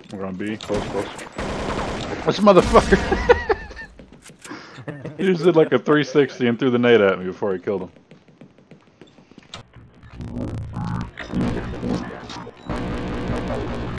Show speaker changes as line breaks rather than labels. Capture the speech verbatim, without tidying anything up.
We're gonna be close, close. This motherfucker! He just did like a three sixty and threw the nade at me before he killed him.